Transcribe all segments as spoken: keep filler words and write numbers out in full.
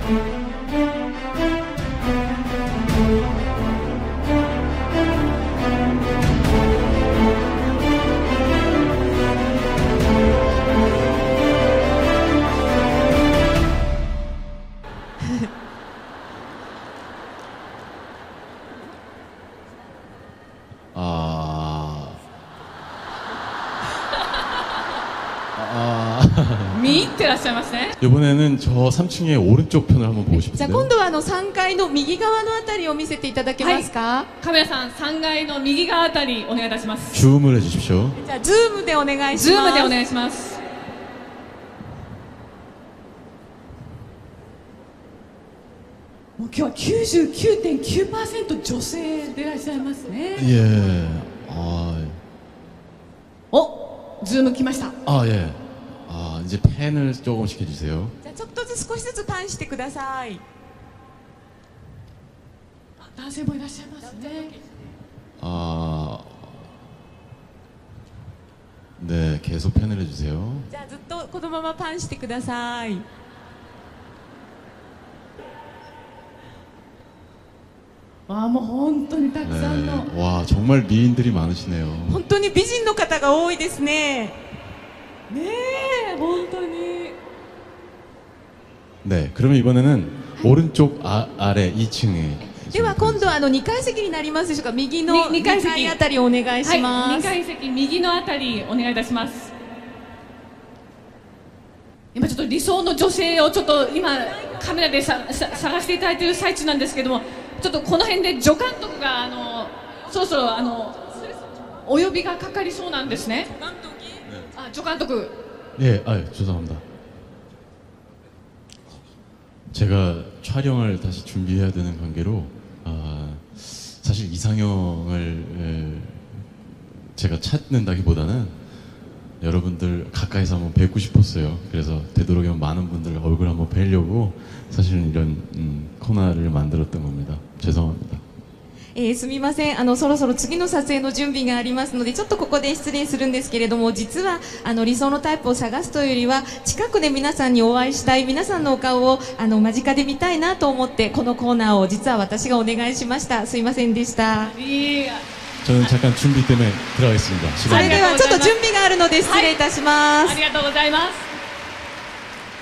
見入ってらっしゃいますね。 이번에는 저 삼 층의 오른쪽 편을 한번 보고 じゃあ 싶은데요. 今度はあのさんがいの右側のあたりを見せていただけますか。 カメラさん、さんがいの右側あたりお願いいたします。 줌을 해주십시오. じゃあズームでお願いします。 ズームでお願いします。もう今日は きゅうじゅうきゅうてんきゅうパーセント 女性でいらっしゃいますね。 예. 아, お、ズーム来ました。 아 예. 아 이제 펜을 조금씩 해주세요. じゃあちょっとずつ少しずつパンしてください。 男性もいらっしゃいますね。 아, 네, 계속 펜을 해주세요. じゃあずっとこのままパンしてください。 わあ、もう本当にたくさんの、 네. 와 정말 미인들이 많으시네요. 本当に美人の方が多いですね。 ねえ、本当に。 네, 그러면 이번에는 오른쪽 아, 아래 이 층에 では今度はあのにかい席になりますでしょうか。右のににかいあたりお願いしまはい、 す。 にかい席右のあたりお願いいたします。今ちょっと理想の女性をちょっと今カメラでささ探していただいている最中なんですけども、ちょっとこの辺で助監督があのそろそろあのお呼びがかかりそうなんですね。あ、助監督。 예, 아 죄송합니다. 제가 촬영을 다시 준비해야 되는 관계로 아, 사실 이상형을 에, 제가 찾는다기보다는 여러분들 가까이서 한번 뵙고 싶었어요. 그래서 되도록이면 많은 분들 얼굴 한번 뵈려고 사실은 이런 음, 코너를 만들었던 겁니다. 죄송합니다. えーすみません、あのそろそろ次の撮影の準備がありますのでちょっとここで失礼するんですけれども、実はあの理想のタイプを探すというよりは近くで皆さんにお会いしたい、皆さんのお顔をあの間近で見たいなと思ってこのコーナーを実は私がお願いしました。すいませんでした。 いや、 저는 잠깐 준비 때문에 들어가겠습니다. それではちょっと準備があるので失礼いたします。 ありがとうございます。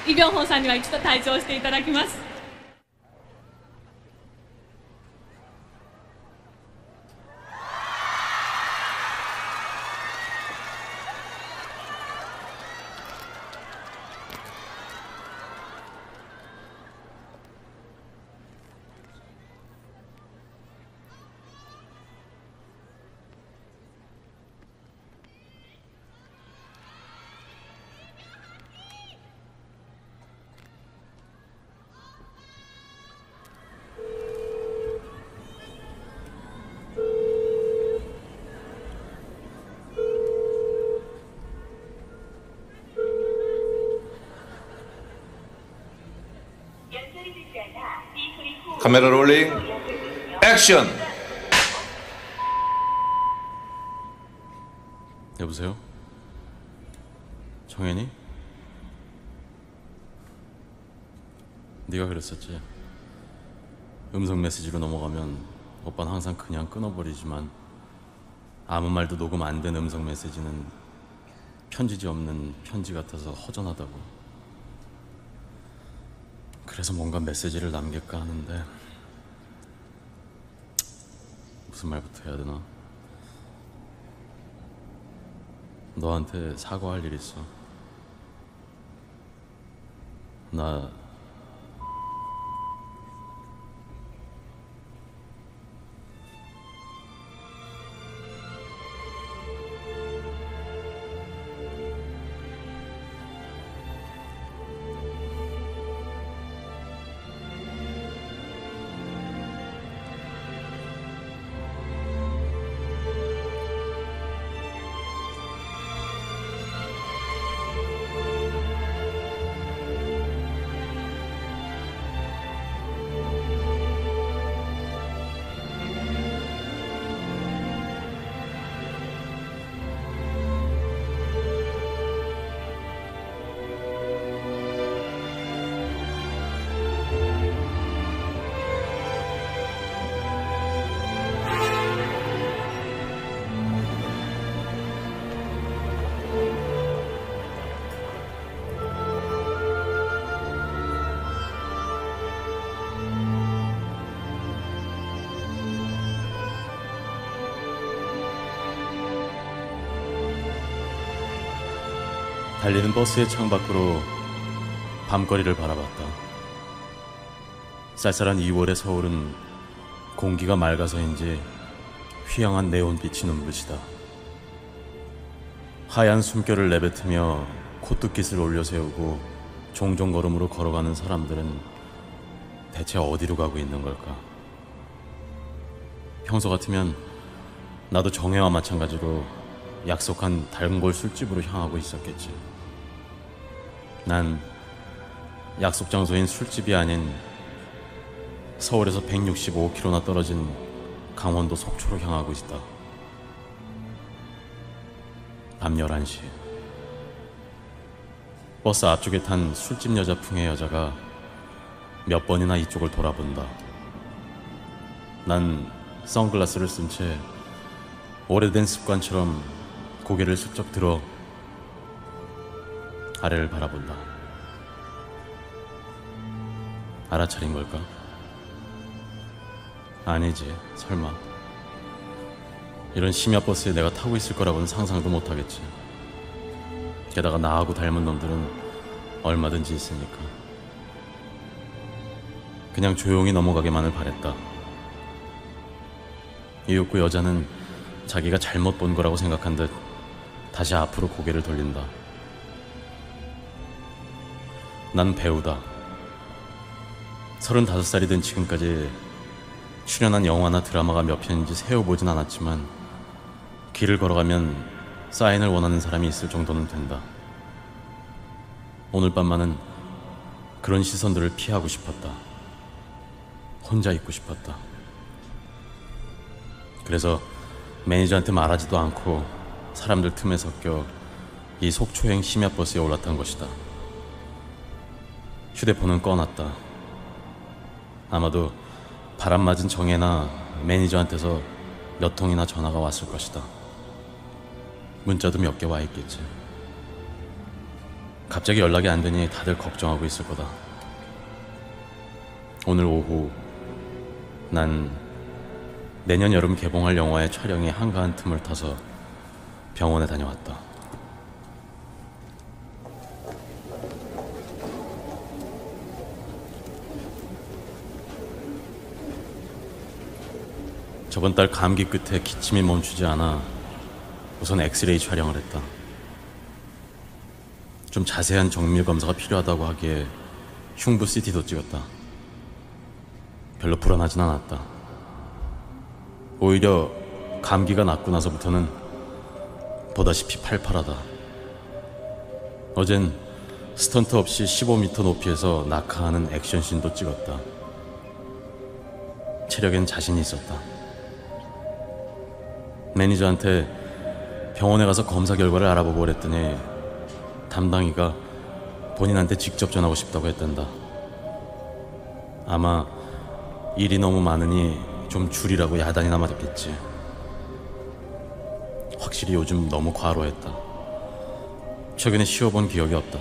イ・ビョンホンさんには一度退場していただきます。 카메라 롤링 액션. 여보세요? 정현이? 네가 그랬었지. 음성 메시지로 넘어가면 오빠는 항상 그냥 끊어버리지만 아무 말도 녹음 안 된 음성 메시지는 편지지 없는 편지 같아서 허전하다고. 그래서 뭔가 메시지를 남길까 하는데 무슨 말부터 해야 되나? 너한테 사과할 일 있어. 나 달리는 버스의 창밖으로 밤거리를 바라봤다. 쌀쌀한 이월의 서울은 공기가 맑아서인지 휘황한 네온빛이 눈부시다. 하얀 숨결을 내뱉으며 코뚜깃을 올려 세우고 종종 걸음으로 걸어가는 사람들은 대체 어디로 가고 있는 걸까? 평소 같으면 나도 정혜와 마찬가지로 약속한 단골 술집으로 향하고 있었겠지. 난 약속 장소인 술집이 아닌 서울에서 백육십오 킬로미터나 떨어진 강원도 속초로 향하고 있다. 밤 열한 시 버스 앞쪽에 탄 술집 여자 풍의 여자가 몇 번이나 이쪽을 돌아본다. 난 선글라스를 쓴 채 오래된 습관처럼 고개를 슬쩍 들어 아래를 바라본다. 알아차린 걸까? 아니지, 설마. 이런 심야버스에 내가 타고 있을 거라고는 상상도 못하겠지. 게다가 나하고 닮은 놈들은 얼마든지 있으니까. 그냥 조용히 넘어가기만을 바랬다. 이윽고 여자는 자기가 잘못 본 거라고 생각한 듯 다시 앞으로 고개를 돌린다. 난 배우다. 서른다섯 살이 된 지금까지 출연한 영화나 드라마가 몇 편인지 세어보진 않았지만 길을 걸어가면 사인을 원하는 사람이 있을 정도는 된다. 오늘 밤만은 그런 시선들을 피하고 싶었다. 혼자 있고 싶었다. 그래서 매니저한테 말하지도 않고 사람들 틈에 섞여 이 속초행 심야버스에 올랐던 것이다. 휴대폰은 꺼놨다. 아마도 바람 맞은 정혜나 매니저한테서 몇 통이나 전화가 왔을 것이다. 문자도 몇 개 와 있겠지. 갑자기 연락이 안 되니 다들 걱정하고 있을 거다. 오늘 오후 난 내년 여름 개봉할 영화의 촬영이 한가한 틈을 타서 병원에 다녀왔다. 저번 달 감기 끝에 기침이 멈추지 않아 우선 엑스레이 촬영을 했다. 좀 자세한 정밀 검사가 필요하다고 하기에 흉부 씨티도 찍었다. 별로 불안하진 않았다. 오히려 감기가 낫고 나서부터는 보다시피 팔팔하다. 어젠 스턴트 없이 십오 미터 높이에서 낙하하는 액션씬도 찍었다. 체력엔 자신이 있었다. 매니저한테 병원에 가서 검사 결과를 알아보고 그랬더니 담당이가 본인한테 직접 전하고 싶다고 했단다. 아마 일이 너무 많으니 좀 줄이라고 야단이나 맞았겠지. 확실히 요즘 너무 과로했다. 최근에 쉬어본 기억이 없다.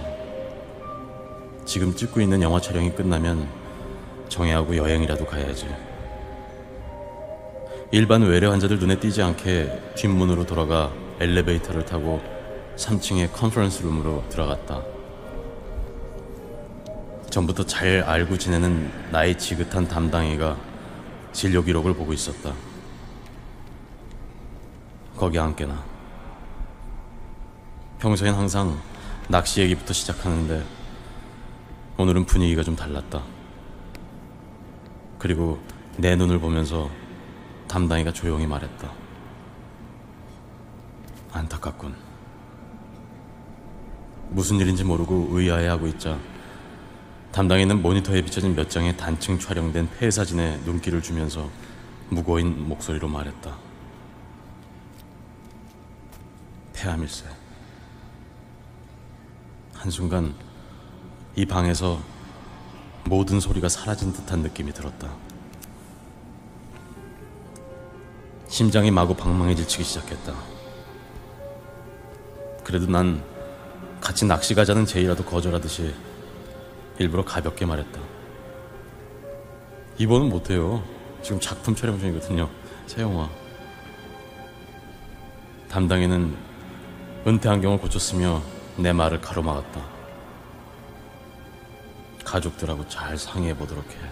지금 찍고 있는 영화 촬영이 끝나면 정혜하고 여행이라도 가야지. 일반 외래 환자들 눈에 띄지 않게 뒷문으로 돌아가 엘리베이터를 타고 삼 층의 컨퍼런스 룸으로 들어갔다. 전부터 잘 알고 지내는 나의 지긋한 담당이가 진료 기록을 보고 있었다. 거기 앉게나. 평소엔 항상 낚시 얘기부터 시작하는데 오늘은 분위기가 좀 달랐다. 그리고 내 눈을 보면서 담당이가 조용히 말했다. 안타깝군. 무슨 일인지 모르고 의아해하고 있자 담당이는 모니터에 비춰진 몇 장의 단층 촬영된 폐사진에 눈길을 주면서 무거운 목소리로 말했다. 폐암일세. 한순간 이 방에서 모든 소리가 사라진 듯한 느낌이 들었다. 심장이 마구 방망이질 치기 시작했다. 그래도 난 같이 낚시 가자는 제의라도 거절하듯이 일부러 가볍게 말했다. 이번은 못해요. 지금 작품 촬영 중이거든요. 새 영화. 담당에는 은퇴 안경을 고쳤으며 내 말을 가로막았다. 가족들하고 잘 상의해보도록 해.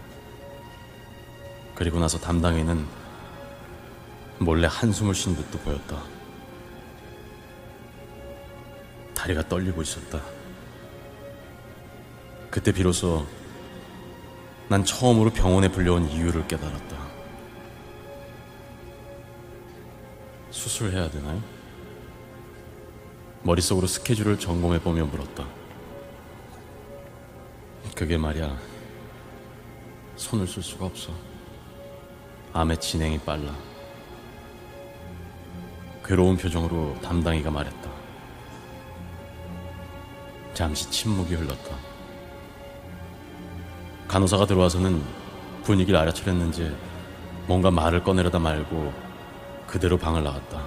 그리고 나서 담당인은 몰래 한숨을 쉰 듯도 보였다. 다리가 떨리고 있었다. 그때 비로소 난 처음으로 병원에 불려온 이유를 깨달았다. 수술해야 되나요? 머릿속으로 스케줄을 점검해보며 물었다. 그게 말이야, 손을 쓸 수가 없어. 암의 진행이 빨라. 괴로운 표정으로 담당이가 말했다. 잠시 침묵이 흘렀다. 간호사가 들어와서는 분위기를 알아차렸는지 뭔가 말을 꺼내려다 말고 그대로 방을 나갔다.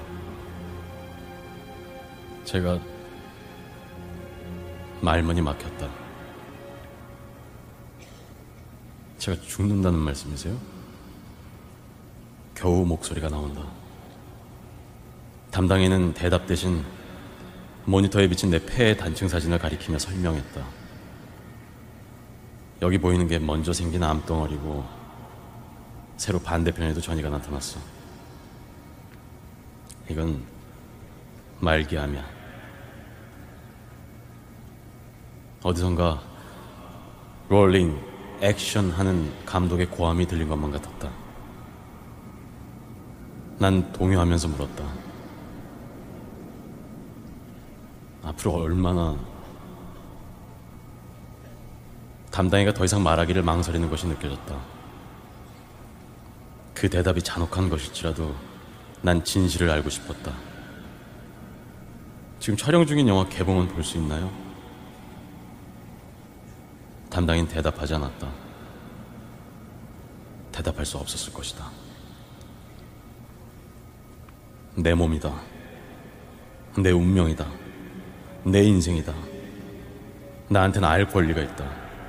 제가 말문이 막혔다. 제가 죽는다는 말씀이세요? 겨우 목소리가 나온다. 담당인은 대답 대신 모니터에 비친 내 폐의 단층 사진을 가리키며 설명했다. 여기 보이는 게 먼저 생긴 암덩어리고 새로 반대편에도 전이가 나타났어. 이건 말기암이야. 어디선가 롤링, 액션 하는 감독의 고함이 들린 것만 같았다. 난 동요하면서 물었다. 앞으로 얼마나... 담당이가 더 이상 말하기를 망설이는 것이 느껴졌다. 그 대답이 잔혹한 것일지라도 난 진실을 알고 싶었다. 지금 촬영 중인 영화 개봉은 볼 수 있나요? 담당인 대답하지 않았다. 대답할 수 없었을 것이다. 내 몸이다. 내 운명이다. 내 인생이다. 나한테는 알 권리가 있다.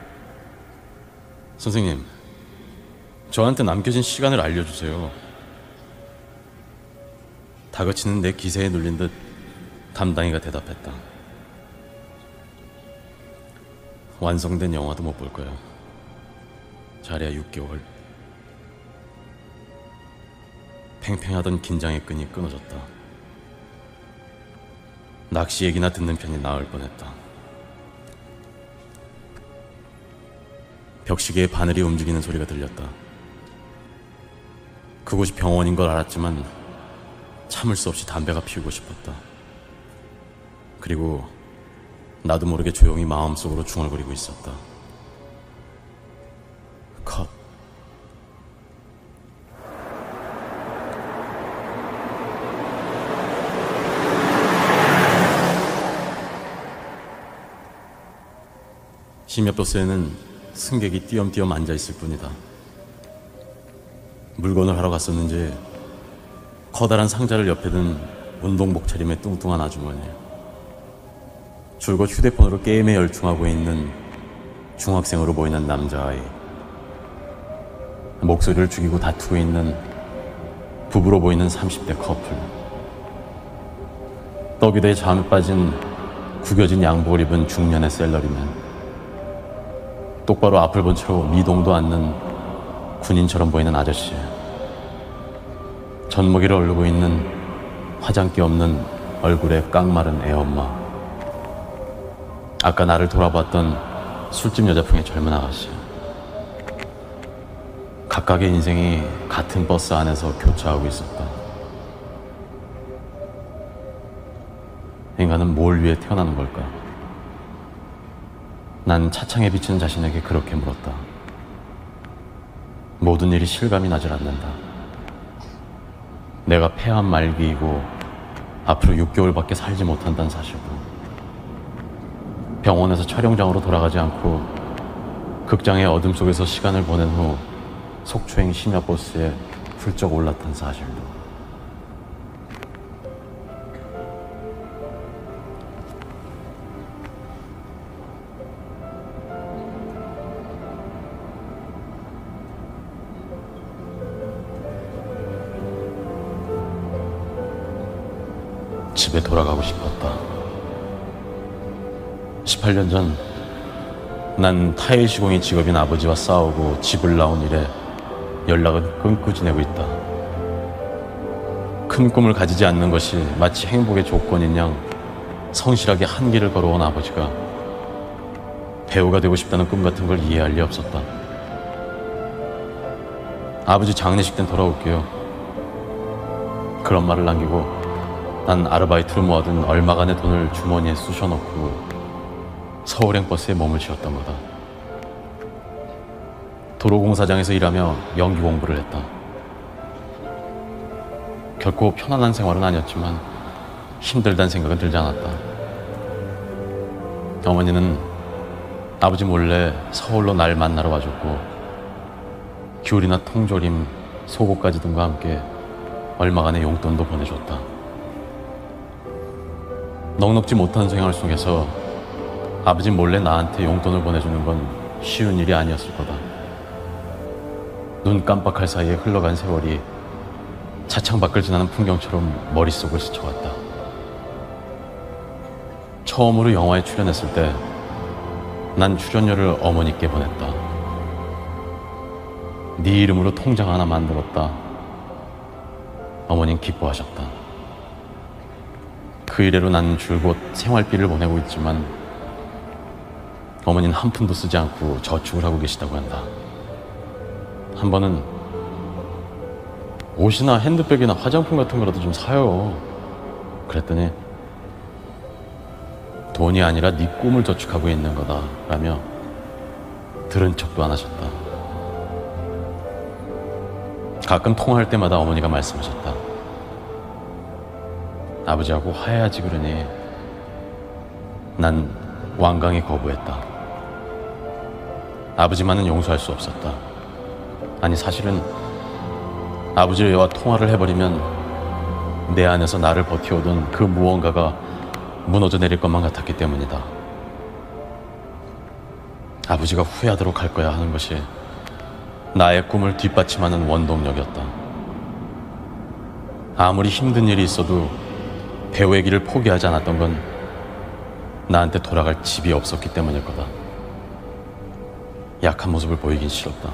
선생님, 저한테 남겨진 시간을 알려주세요. 다그치는 내 기세에 눌린 듯 담당이가 대답했다. 완성된 영화도 못 볼 거야. 잘해야 육 개월. 팽팽하던 긴장의 끈이 끊어졌다. 낚시 얘기나 듣는 편이 나을 뻔했다. 벽시계에 바늘이 움직이는 소리가 들렸다. 그곳이 병원인 걸 알았지만 참을 수 없이 담배가 피우고 싶었다. 그리고 나도 모르게 조용히 마음속으로 중얼거리고 있었다. 컷. 심야버스에는 승객이 띄엄띄엄 앉아있을 뿐이다. 물건을 하러 갔었는지 커다란 상자를 옆에 든 운동복 차림의 뚱뚱한 아주머니, 줄곧 휴대폰으로 게임에 열중하고 있는 중학생으로 보이는 남자아이, 목소리를 죽이고 다투고 있는 부부로 보이는 삼십 대 커플, 떡이대에 잠에 빠진 구겨진 양복을 입은 중년의 셀러리맨, 똑바로 앞을 본 채로 미동도 않는 군인처럼 보이는 아저씨, 젖먹이를 얼르고 있는 화장기 없는 얼굴에 깡마른 애엄마, 아까 나를 돌아봤던 술집 여자풍의 젊은 아가씨. 각각의 인생이 같은 버스 안에서 교차하고 있었다. 인간은 뭘 위해 태어나는 걸까? 난 차창에 비치는 자신에게 그렇게 물었다. 모든 일이 실감이 나질 않는다. 내가 폐암 말기이고 앞으로 육 개월밖에 살지 못한다는 사실도, 병원에서 촬영장으로 돌아가지 않고 극장의 어둠 속에서 시간을 보낸 후 속초행 심야버스에 훌쩍 올랐던 사실도. 집에 돌아가고 싶었다. 이십팔 년 전 난 타일 시공이 직업인 아버지와 싸우고 집을 나온 이래 연락은 끊고 지내고 있다. 큰 꿈을 가지지 않는 것이 마치 행복의 조건인 양 성실하게 한 길을 걸어온 아버지가 배우가 되고 싶다는 꿈 같은 걸 이해할 리 없었다. 아버지 장례식 땐 돌아올게요. 그런 말을 남기고 난 아르바이트로 모아둔 얼마간의 돈을 주머니에 쑤셔넣고 서울행 버스에 몸을 쥐었던 거다. 도로공사장에서 일하며 연기 공부를 했다. 결코 편안한 생활은 아니었지만 힘들다는 생각은 들지 않았다. 어머니는 아버지 몰래 서울로 날 만나러 와줬고 귤이나 통조림, 속옷까지 등과 함께 얼마간의 용돈도 보내줬다. 넉넉지 못한 생활 속에서 아버지 몰래 나한테 용돈을 보내주는 건 쉬운 일이 아니었을 거다. 눈 깜빡할 사이에 흘러간 세월이 차창 밖을 지나는 풍경처럼 머릿속을 스쳐갔다. 처음으로 영화에 출연했을 때 난 출연료를 어머니께 보냈다. 네 이름으로 통장 하나 만들었다. 어머니는 기뻐하셨다. 그 이래로 난 줄곧 생활비를 보내고 있지만 어머니는 한 푼도 쓰지 않고 저축을 하고 계시다고 한다. 한 번은 옷이나 핸드백이나 화장품 같은 거라도 좀 사요. 그랬더니 돈이 아니라 네 꿈을 저축하고 있는 거다 라며 들은 척도 안 하셨다. 가끔 통화할 때마다 어머니가 말씀하셨다. 아버지하고 화해하지 그러니 난 완강히 거부했다. 아버지만은 용서할 수 없었다. 아니 사실은 아버지와 통화를 해버리면 내 안에서 나를 버티오던 그 무언가가 무너져 내릴 것만 같았기 때문이다. 아버지가 후회하도록 할 거야 하는 것이 나의 꿈을 뒷받침하는 원동력이었다. 아무리 힘든 일이 있어도 배우의 길을 포기하지 않았던 건 나한테 돌아갈 집이 없었기 때문일 거다. 약한 모습을 보이긴 싫었다.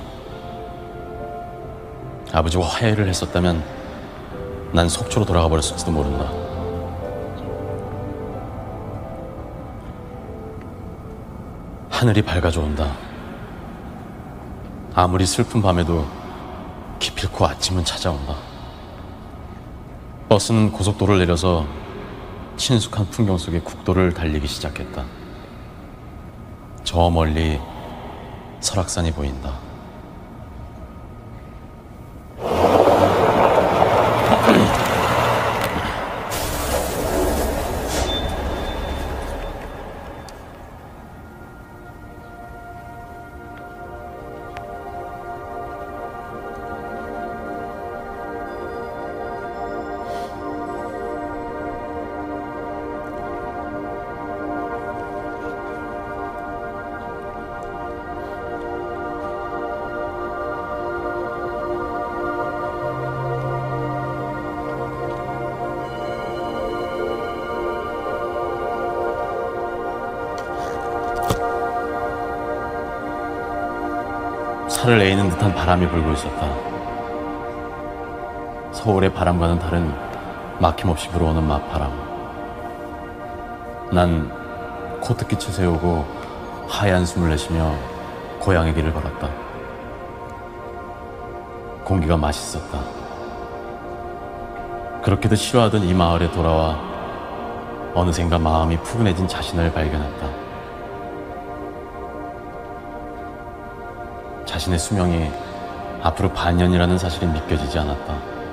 아버지와 화해를 했었다면 난 속초로 돌아가 버렸을지도 모른다. 하늘이 밝아져 온다. 아무리 슬픈 밤에도 기필코 아침은 찾아온다. 버스는 고속도로를 내려서 친숙한 풍경 속의 국도를 달리기 시작했다. 저 멀리 설악산이 보인다. 살을 내이는 듯한 바람이 불고 있었다. 서울의 바람과는 다른 막힘없이 불어오는 맞바람. 난 코트깃을 세우고 하얀 숨을 내쉬며 고향의 길을 걸었다. 공기가 맛있었다. 그렇게도 싫어하던 이 마을에 돌아와 어느샌가 마음이 푸근해진 자신을 발견했다. 자신의 수명이 앞으로 반년이라는 사실이 믿겨지지 않았다.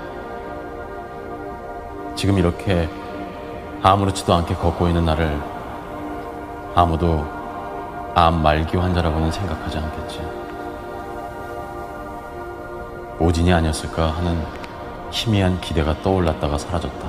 지금 이렇게 아무렇지도 않게 걷고 있는 나를 아무도 암 말기 환자라고는 생각하지 않겠지. 오진이 아니었을까 하는 희미한 기대가 떠올랐다가 사라졌다.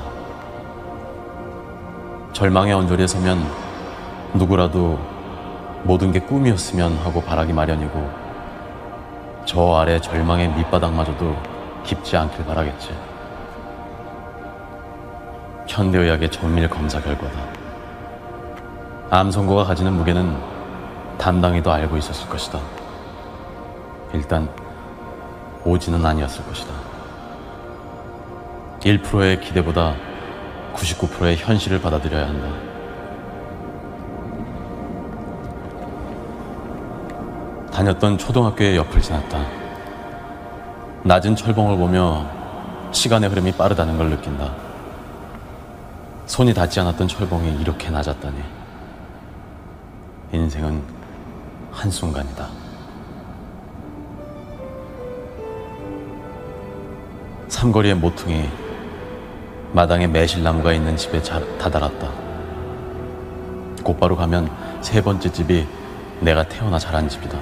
절망의 언저리에 서면 누구라도 모든 게 꿈이었으면 하고 바라기 마련이고 저 아래 절망의 밑바닥마저도 깊지 않길 바라겠지. 현대의학의 정밀 검사 결과다. 암 선고가 가지는 무게는 담당이도 알고 있었을 것이다. 일단 오지는 아니었을 것이다. 일 퍼센트의 기대보다 구십구 퍼센트의 현실을 받아들여야 한다. 다녔던 초등학교의 옆을 지났다. 낮은 철봉을 보며 시간의 흐름이 빠르다는 걸 느낀다. 손이 닿지 않았던 철봉이 이렇게 낮았다니. 인생은 한순간이다. 삼거리의 모퉁이, 마당에 매실나무가 있는 집에 다다랐다. 곧바로 가면 세 번째 집이 내가 태어나 자란 집이다.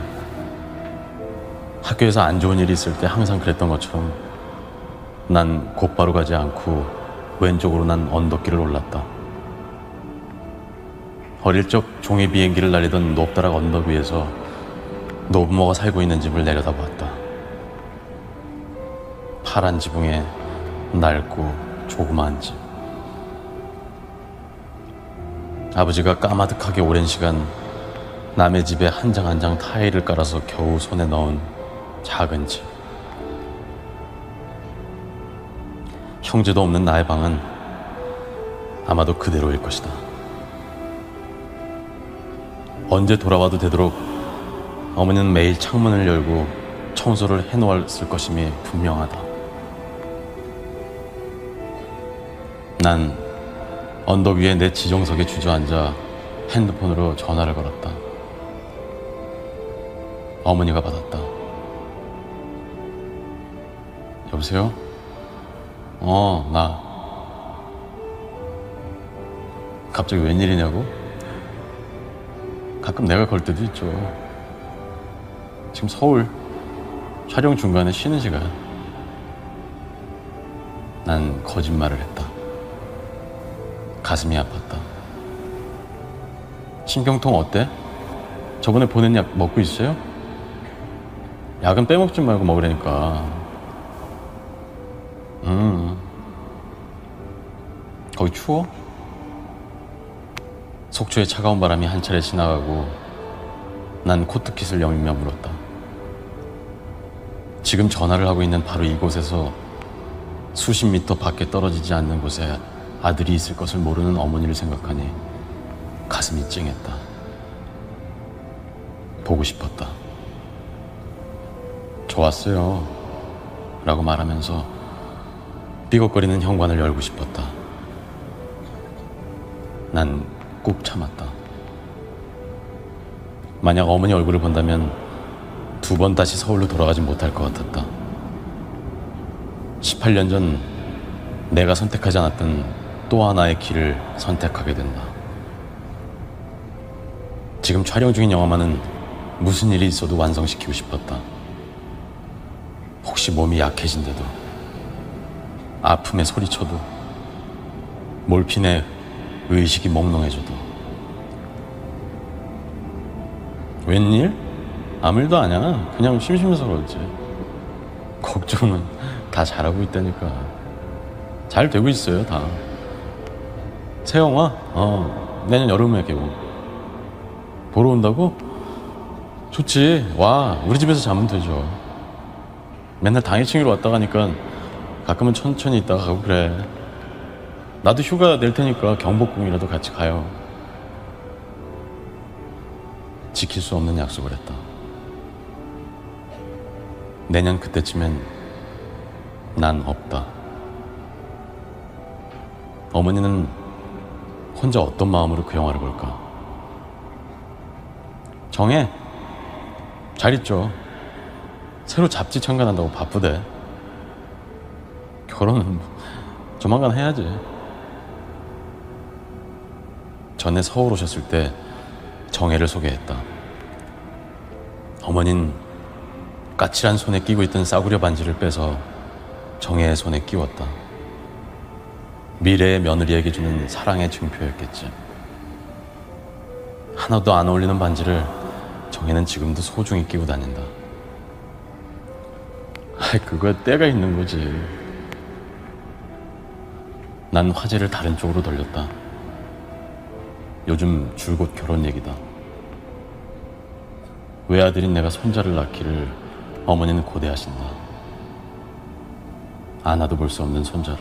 학교에서 안 좋은 일이 있을 때 항상 그랬던 것처럼 난 곧바로 가지 않고 왼쪽으로 난 언덕길을 올랐다. 어릴 적 종이 비행기를 날리던 높다락 언덕 위에서 노부모가 살고 있는 집을 내려다보았다. 파란 지붕에 낡고 조그마한 집. 아버지가 까마득하게 오랜 시간 남의 집에 한 장 한 장 타일을 깔아서 겨우 손에 넣은 작은 집. 형제도 없는 나의 방은 아마도 그대로일 것이다. 언제 돌아와도 되도록 어머니는 매일 창문을 열고 청소를 해놓았을 것임이 분명하다. 난 언덕 위에 내 지정석에 주저앉아 핸드폰으로 전화를 걸었다. 어머니가 받았다. 여보세요? 어, 나. 갑자기 웬일이냐고? 가끔 내가 걸 때도 있죠. 지금 서울 촬영 중간에 쉬는 시간. 난 거짓말을 했다. 가슴이 아팠다. 신경통 어때? 저번에 보낸 약 먹고 있어요? 약은 빼먹지 말고 먹으라니까. 음. 거기 추워? 속초의 차가운 바람이 한 차례 지나가고 난 코트킷을 여미며 물었다. 지금 전화를 하고 있는 바로 이곳에서 수십 미터 밖에 떨어지지 않는 곳에 아들이 있을 것을 모르는 어머니를 생각하니 가슴이 찡했다. 보고 싶었다. 좋았어요 라고 말하면서 삐걱거리는 현관을 열고 싶었다. 난 꾹 참았다. 만약 어머니 얼굴을 본다면 두 번 다시 서울로 돌아가지 못할 것 같았다. 십팔 년 전 내가 선택하지 않았던 또 하나의 길을 선택하게 된다. 지금 촬영 중인 영화만은 무슨 일이 있어도 완성시키고 싶었다. 혹시 몸이 약해진데도, 아픔에 소리쳐도, 몰핀에 의식이 몽롱해져도. 웬일? 아무 일도 아니야. 그냥 심심해서 그렇지. 걱정은 다 잘하고 있다니까. 잘 되고 있어요, 다. 새 영화? 어, 내년 여름에 개봉. 보러 온다고? 좋지. 와, 우리 집에서 자면 되죠. 맨날 당일치기로 왔다 가니까 가끔은 천천히 있다가 가고 그래. 나도 휴가 낼 테니까 경복궁이라도 같이 가요. 지킬 수 없는 약속을 했다. 내년 그때쯤엔 난 없다. 어머니는 혼자 어떤 마음으로 그 영화를 볼까? 정해. 잘 있죠. 새로 잡지 참관한다고 바쁘대. 결혼은 조만간 해야지. 전에 서울 오셨을 때 정혜를 소개했다. 어머닌 까칠한 손에 끼고 있던 싸구려 반지를 빼서 정혜의 손에 끼웠다. 미래의 며느리에게 주는 사랑의 증표였겠지. 하나도 안 어울리는 반지를 정혜는 지금도 소중히 끼고 다닌다. 아이, 그거야 때가 있는 거지. 난 화제를 다른 쪽으로 돌렸다. 요즘 줄곧 결혼 얘기다. 외아들인 내가 손자를 낳기를 어머니는 고대하신다. 안아도 볼 수 없는 손자를.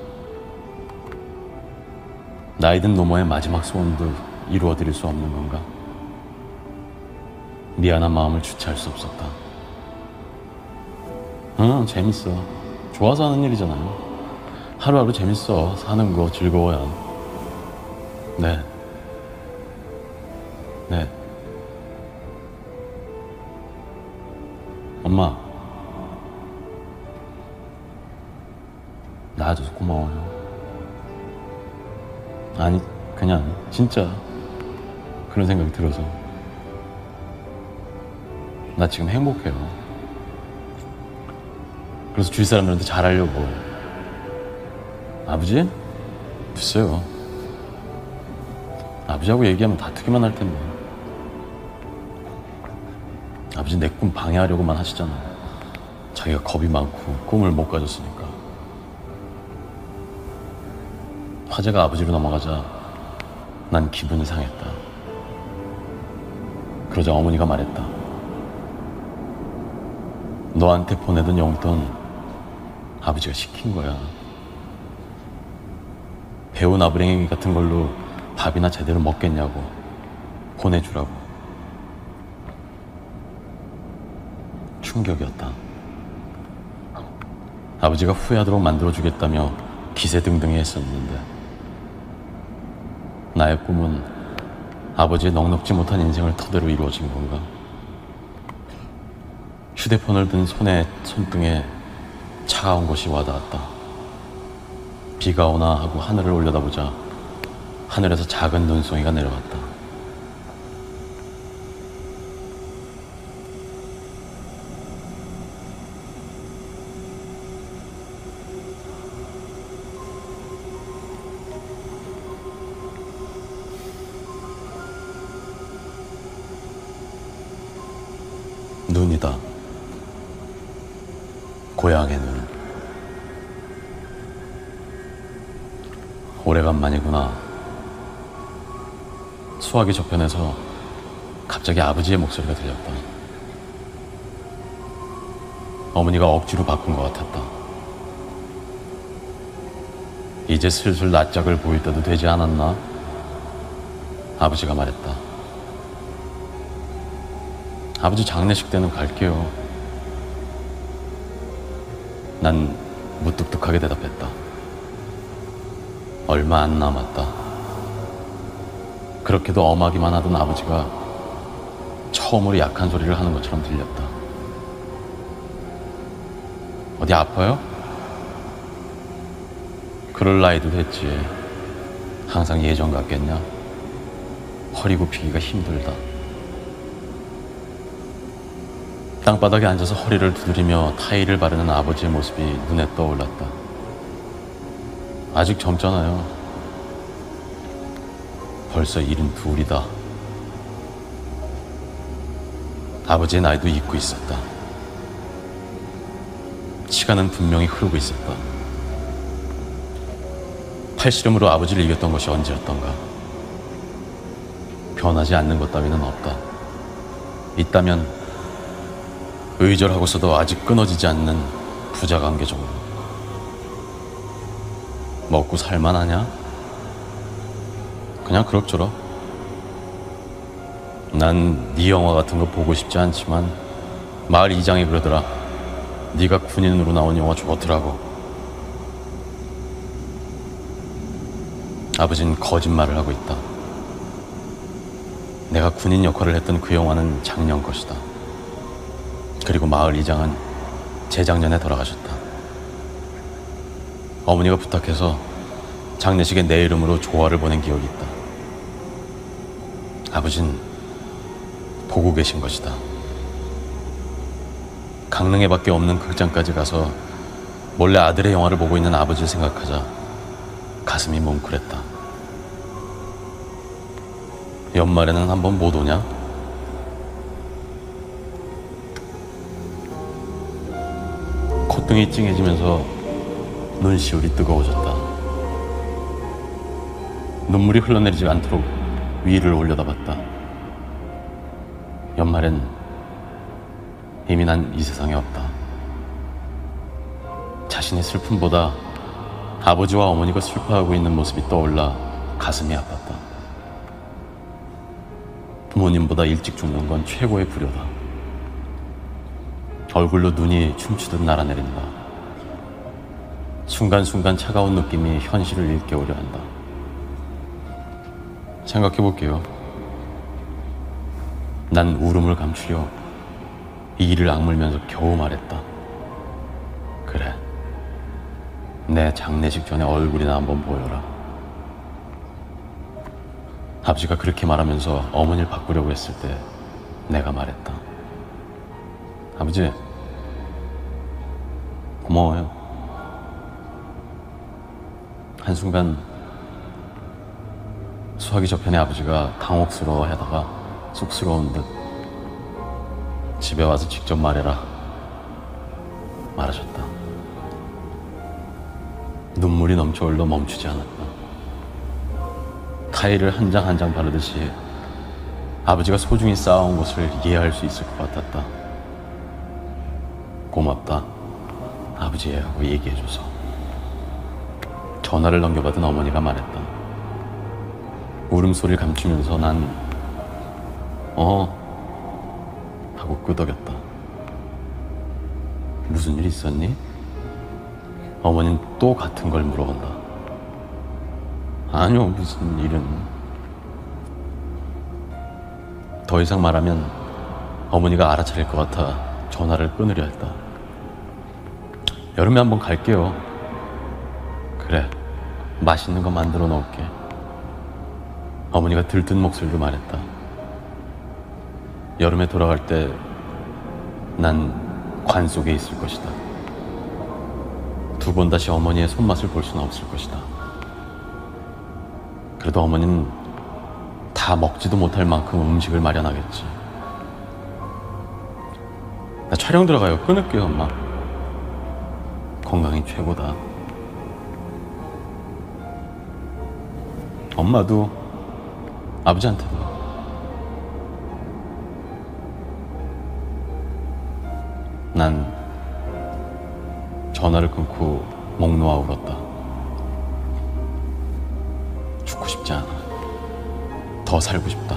나이든 노모의 마지막 소원도 이루어드릴 수 없는 건가? 미안한 마음을 주체할 수 없었다. 응, 재밌어. 좋아서 하는 일이잖아요. 하루하루 재밌어. 사는 거 즐거워야. 네. 네. 엄마. 낳아줘서 고마워요. 아니, 그냥 진짜 그런 생각이 들어서. 나 지금 행복해요. 그래서 주위 사람들한테 잘하려고. 아버지? 글쎄요. 아버지하고 얘기하면 다투기만 할 텐데. 아버지 내 꿈 방해하려고만 하시잖아. 자기가 겁이 많고 꿈을 못 가졌으니까. 화제가 아버지로 넘어가자 난 기분이 상했다. 그러자 어머니가 말했다. 너한테 보내던 용돈 아버지가 시킨 거야. 배운 아부랭이 같은 걸로 밥이나 제대로 먹겠냐고 보내주라고. 충격이었다. 아버지가 후회하도록 만들어주겠다며 기세등등히 했었는데 나의 꿈은 아버지의 넉넉지 못한 인생을 토대로 이루어진 건가? 휴대폰을 든 손에 손등에 차가운 것이 와닿았다. 비가 오나 하고 하늘을 올려다보자 하늘에서 작은 눈송이가 내려왔다. 눈이다. 고향의 눈. 오래간만이구나. 수화기 저편에서 갑자기 아버지의 목소리가 들렸다. 어머니가 억지로 바꾼 것 같았다. 이제 슬슬 낯짝을 보일 때도 되지 않았나? 아버지가 말했다. 아버지 장례식 때는 갈게요. 난 무뚝뚝하게 대답했다. 얼마 안 남았다. 그렇게도 엄하기만 하던 아버지가 처음으로 약한 소리를 하는 것처럼 들렸다. 어디 아파요? 그럴 나이도 됐지. 항상 예전 같겠냐? 허리 굽히기가 힘들다. 땅바닥에 앉아서 허리를 두드리며 타일을 바르는 아버지의 모습이 눈에 떠올랐다. 아직 젊잖아요. 벌써 일흔 둘이다. 아버지의 나이도 잊고 있었다. 시간은 분명히 흐르고 있었다. 팔씨름으로 아버지를 이겼던 것이 언제였던가. 변하지 않는 것 따위는 없다. 있다면 의절하고서도 아직 끊어지지 않는 부자관계 정도. 먹고 살만하냐? 그냥 그럭저럭. 난 네 영화 같은 거 보고 싶지 않지만 마을 이장이 그러더라. 네가 군인으로 나온 영화 좋더라고. 아버진 거짓말을 하고 있다. 내가 군인 역할을 했던 그 영화는 작년 것이다. 그리고 마을 이장은 재작년에 돌아가셨다. 어머니가 부탁해서 장례식에 내 이름으로 조화를 보낸 기억이 있다. 아버진 보고 계신 것이다. 강릉에 밖에 없는 극장까지 가서 몰래 아들의 영화를 보고 있는 아버지를 생각하자 가슴이 뭉클했다. 연말에는 한번 못 오냐? 콧등이 찡해지면서 눈시울이 뜨거워졌다. 눈물이 흘러내리지 않도록 위를 올려다봤다. 연말엔 이미 난 이 세상에 없다. 자신의 슬픔보다 아버지와 어머니가 슬퍼하고 있는 모습이 떠올라 가슴이 아팠다. 부모님보다 일찍 죽는 건 최고의 불효다. 얼굴로 눈이 춤추듯 날아내린다. 순간순간 차가운 느낌이 현실을 일깨우려 한다. 생각해볼게요. 난 울음을 감추려 이를 악물면서 겨우 말했다. 그래, 내 장례식 전에 얼굴이나 한번 보여라. 아버지가 그렇게 말하면서 어머니를 바꾸려고 했을 때 내가 말했다. 아버지, 고마워요. 한순간 수화기 저편에 아버지가 당혹스러워 하다가 쑥스러운 듯 집에 와서 직접 말해라 말하셨다. 눈물이 넘쳐 흘러 멈추지 않았다. 타일을 한 장 한 장 바르듯이 아버지가 소중히 쌓아온 것을 이해할 수 있을 것 같았다. 고맙다, 아버지 하고 얘기해줘서. 전화를 넘겨받은 어머니가 말했다. 울음소리를 감추면서 난 어? 하고 끄덕였다. 무슨 일 있었니? 어머니는 또 같은 걸 물어본다. 아니요, 무슨 일은. 더 이상 말하면 어머니가 알아차릴 것 같아 전화를 끊으려 했다. 여름에 한번 갈게요. 그래, 맛있는 거 만들어 놓을게. 어머니가 들뜬 목소리로 말했다. 여름에 돌아갈 때 난 관 속에 있을 것이다. 두 번 다시 어머니의 손맛을 볼 수는 없을 것이다. 그래도 어머니는 다 먹지도 못할 만큼 음식을 마련하겠지. 나 촬영 들어가요. 끊을게요, 엄마. 건강이 최고다. 엄마도 아버지한테도. 난 전화를 끊고 목 놓아 울었다. 죽고 싶지 않아. 더 살고 싶다.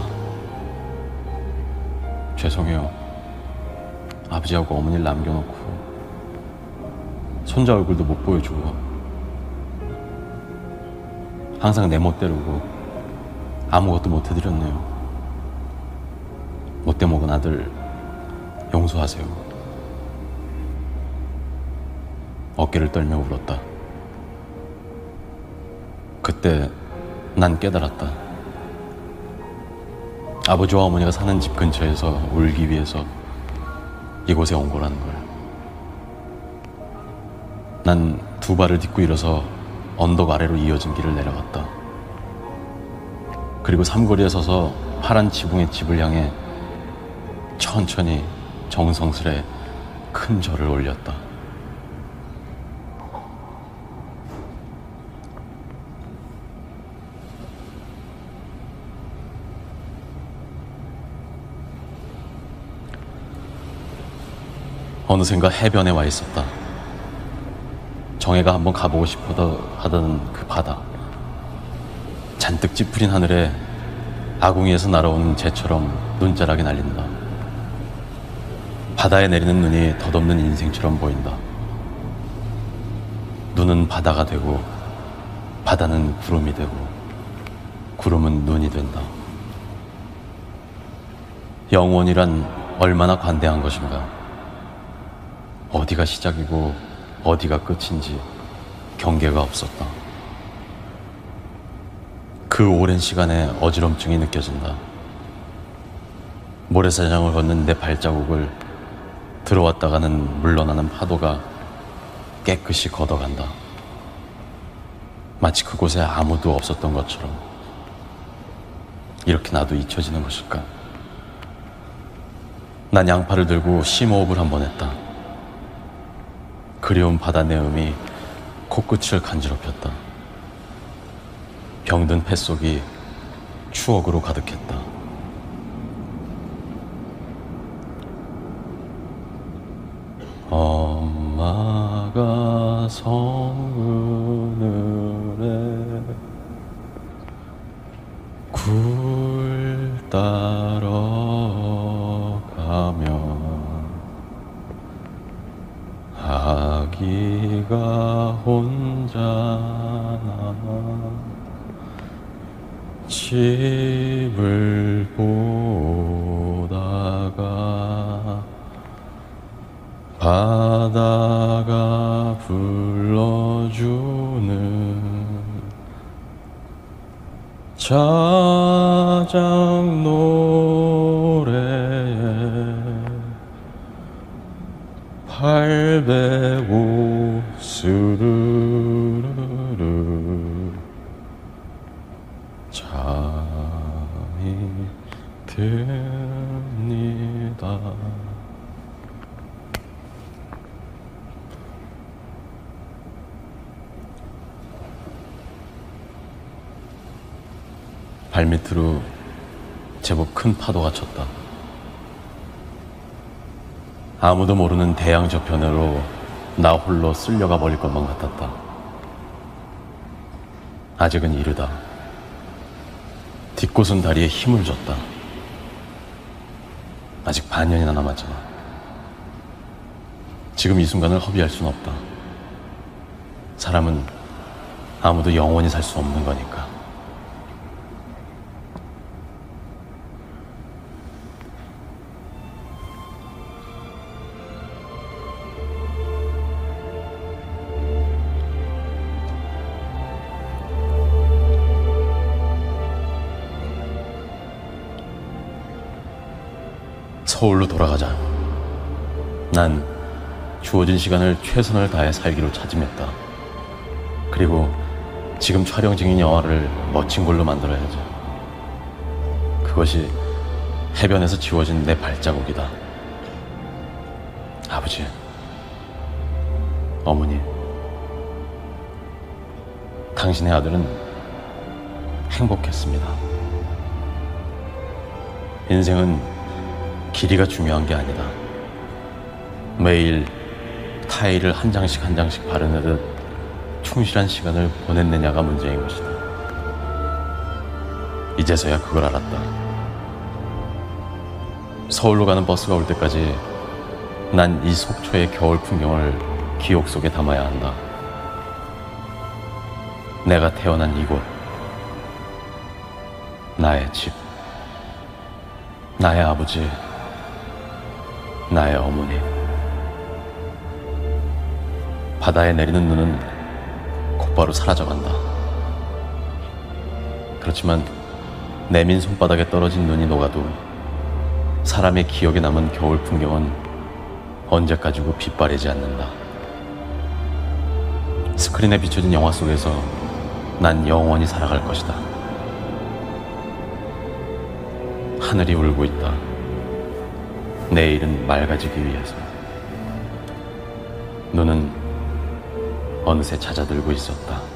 죄송해요. 아버지하고 어머니를 남겨놓고 손자 얼굴도 못 보여주고 항상 내 멋대로고 아무것도 못 해드렸네요. 못돼 먹은 아들 용서하세요. 어깨를 떨며 울었다. 그때 난 깨달았다. 아버지와 어머니가 사는 집 근처에서 울기 위해서 이곳에 온 거라는 걸. 난 두 발을 딛고 일어서 언덕 아래로 이어진 길을 내려갔다. 그리고 삼거리에 서서 파란 지붕의 집을 향해 천천히 정성스레 큰 절을 올렸다. 어느샌가 해변에 와 있었다. 정혜가 한번 가보고 싶어 하던 그 바다. 잔뜩 찌푸린 하늘에 아궁이에서 날아오는 재처럼 눈자락이 날린다. 바다에 내리는 눈이 덧없는 인생처럼 보인다. 눈은 바다가 되고 바다는 구름이 되고 구름은 눈이 된다. 영원이란 얼마나 관대한 것인가. 어디가 시작이고 어디가 끝인지 경계가 없었다. 그 오랜 시간에 어지럼증이 느껴진다. 모래사장을 걷는 내 발자국을 들어왔다가는 물러나는 파도가 깨끗이 걷어간다. 마치 그곳에 아무도 없었던 것처럼. 이렇게 나도 잊혀지는 것일까? 난 양팔을 들고 심호흡을 한 번 했다. 그리운 바다 내음이 코끝을 간지럽혔다. 병든 뱃속이 추억으로 가득했다. 엄마가 성그늘에 굴 따러 가면 아기가 혼자 남아 집을 보다가 바다가 불러주는 자장 노래에 팔배고 스르르르 잠이 듭니다. 발밑으로 제법 큰 파도가 쳤다. 아무도 모르는 대양 저편으로 나 홀로 쓸려가 버릴 것만 같았다. 아직은 이르다. 뒷곳은 다리에 힘을 줬다. 아직 반년이나 남았잖아. 지금 이 순간을 허비할 수는 없다. 사람은 아무도 영원히 살 수 없는 거니까. 서울로 돌아가자. 난 주어진 시간을 최선을 다해 살기로 다짐했다. 그리고 지금 촬영 중인 영화를 멋진 걸로 만들어야지. 그것이 해변에서 지워진 내 발자국이다. 아버지, 어머니, 당신의 아들은 행복했습니다. 인생은 길이가 중요한 게 아니다. 매일 타일을 한 장씩 한 장씩 바르느듯 충실한 시간을 보냈느냐가 문제인 것이다. 이제서야 그걸 알았다. 서울로 가는 버스가 올 때까지 난 이 속초의 겨울 풍경을 기억 속에 담아야 한다. 내가 태어난 이곳, 나의 집, 나의 아버지, 나의 어머니. 바다에 내리는 눈은 곧바로 사라져간다. 그렇지만 내민 손바닥에 떨어진 눈이 녹아도 사람의 기억에 남은 겨울 풍경은 언제까지고 빛바래지 않는다. 스크린에 비춰진 영화 속에서 난 영원히 살아갈 것이다. 하늘이 울고 있다. 내일은 맑아지기 위해서. 눈은 어느새 잦아들고 있었다.